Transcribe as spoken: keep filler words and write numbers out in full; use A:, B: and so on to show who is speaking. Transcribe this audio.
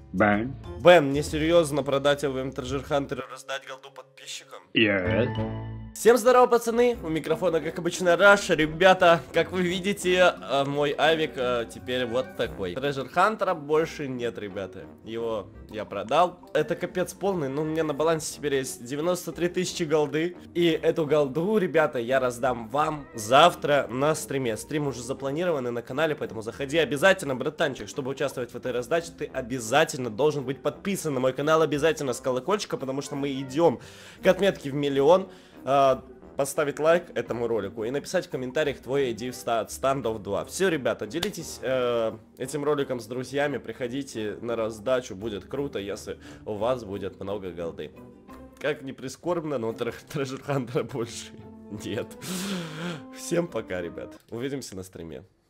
A: Бен.
B: Бен, мне серьезно продать эй ви эм Treasure Hunter и раздать голду подписчикам?
A: Yes.
B: Всем здорово, пацаны, у микрофона, как обычно, Раш. Ребята, как вы видите, э, мой авик э, теперь вот такой. Treasure Hunter больше нет, ребята. Его я продал. Это капец полный, но у меня на балансе теперь есть девяносто три тысячи голды. И эту голду, ребята, я раздам вам завтра на стриме. Стрим уже запланированный на канале, поэтому заходи обязательно, братанчик. Чтобы участвовать в этой раздаче, ты обязательно должен быть подписан на мой канал, обязательно с колокольчика, потому что мы идем к отметке в миллион. Uh, поставить лайк этому ролику и написать в комментариях твой ай ди в Standoff два. Все, ребята, делитесь uh, этим роликом с друзьями, приходите на раздачу, будет круто, если у вас будет много голды. Как ни прискорбно, но Treasure Hunter больше нет. Всем пока, ребят. Увидимся на стриме.